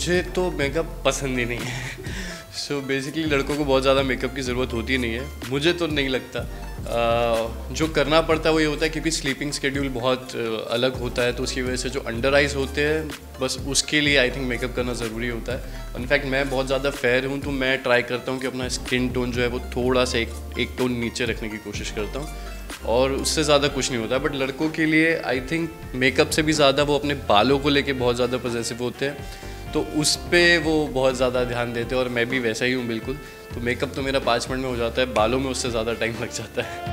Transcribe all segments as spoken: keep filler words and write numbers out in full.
मुझे तो मेकअप पसंद ही नहीं है। सो so बेसिकली लड़कों को बहुत ज़्यादा मेकअप की ज़रूरत होती नहीं है, मुझे तो नहीं लगता। uh, जो करना पड़ता है वो ये होता है क्योंकि स्लीपिंग शेड्यूल बहुत अलग होता है, तो उसकी वजह से जो अंडर आइज़ होते हैं बस उसके लिए आई थिंक मेकअप करना ज़रूरी होता है। इनफैक्ट मैं बहुत ज़्यादा फेयर हूँ तो मैं ट्राई करता हूँ कि अपना स्किन टोन जो है वो थोड़ा सा एक एक टोन नीचे रखने की कोशिश करता हूँ, और उससे ज़्यादा कुछ नहीं होता। बट लड़कों के लिए आई थिंक मेकअप से भी ज़्यादा वो अपने बालों को लेके बहुत ज़्यादा पॉजेसिव होते हैं, तो उस पर वो बहुत ज़्यादा ध्यान देते हैं, और मैं भी वैसा ही हूँ बिल्कुल। तो मेकअप तो मेरा पाँच मिनट में हो जाता है, बालों में उससे ज़्यादा टाइम लग जाता है।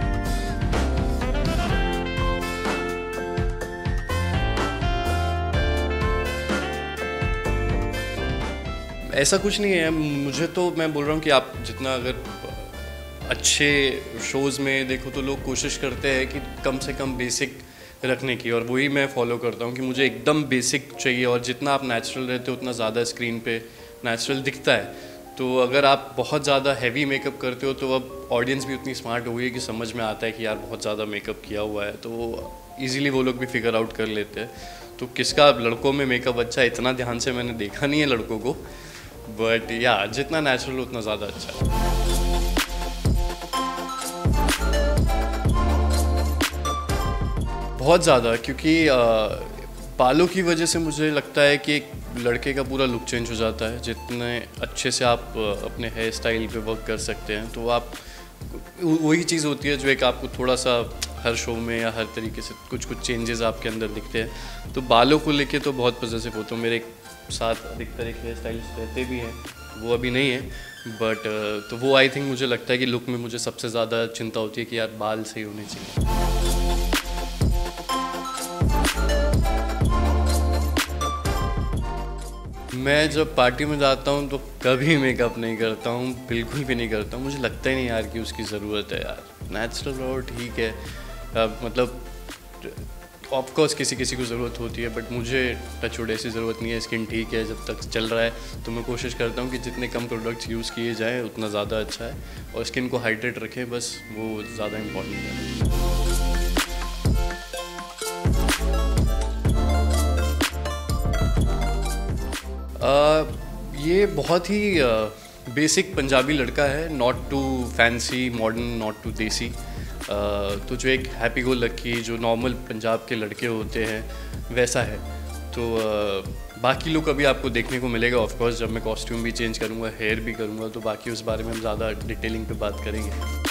ऐसा कुछ नहीं है, मुझे तो मैं बोल रहा हूँ कि आप जितना अगर अच्छे शोज़ में देखो तो लोग कोशिश करते हैं कि कम से कम बेसिक रखने की, और वही मैं फॉलो करता हूँ कि मुझे एकदम बेसिक चाहिए, और जितना आप नेचुरल रहते हो उतना ज़्यादा स्क्रीन पे नेचुरल दिखता है। तो अगर आप बहुत ज़्यादा हैवी मेकअप करते हो तो अब ऑडियंस भी उतनी स्मार्ट हो गई है कि समझ में आता है कि यार बहुत ज़्यादा मेकअप किया हुआ है, तो ईज़िली वो लोग भी फिगर आउट कर लेते हैं। तो किसका लड़कों में मेकअप अच्छा है इतना ध्यान से मैंने देखा नहीं है लड़कों को, बट या जितना नेचुरल उतना ज़्यादा अच्छा है। बहुत ज़्यादा, क्योंकि बालों की वजह से मुझे लगता है कि एक लड़के का पूरा लुक चेंज हो जाता है। जितने अच्छे से आप अपने हेयर स्टाइल पे वर्क कर सकते हैं तो आप वही चीज़ होती है जो एक आपको थोड़ा सा हर शो में या हर तरीके से कुछ कुछ चेंजेस आपके अंदर दिखते हैं। तो बालों को लेके तो बहुत पॉजिटिव होता हूँ। मेरे साथ अधिकतर एक हेयर स्टाइलिस्ट रहते भी हैं, वो अभी नहीं है, बट तो वो आई थिंक मुझे लगता है कि लुक में मुझे सबसे ज़्यादा चिंता होती है कि यार बाल सही होने चाहिए। मैं जब पार्टी में जाता हूँ तो कभी मेकअप नहीं करता हूँ, बिल्कुल भी नहीं करता हूँ। मुझे लगता ही नहीं यार कि उसकी ज़रूरत है। यार नेचुरल रहो ठीक है, अब मतलब ऑफ कोर्स किसी किसी को ज़रूरत होती है, बट मुझे टचवुड ऐसी ज़रूरत नहीं है। स्किन ठीक है, जब तक चल रहा है तो मैं कोशिश करता हूँ कि जितने कम प्रोडक्ट्स यूज़ किए जाएँ उतना ज़्यादा अच्छा है, और स्किन को हाइड्रेट रखें, बस वो ज़्यादा इम्पोर्टेंट है। Uh, ये बहुत ही बेसिक uh, पंजाबी लड़का है, not too fancy modern, not too desi. uh, तो जो एक हैप्पी गो लकी जो नॉर्मल पंजाब के लड़के होते हैं वैसा है। तो uh, बाकी लोग अभी आपको देखने को मिलेगा ऑफ कोर्स, जब मैं कॉस्ट्यूम भी चेंज करूँगा, हेयर भी करूँगा, तो बाकी उस बारे में हम ज़्यादा डिटेलिंग पे बात करेंगे।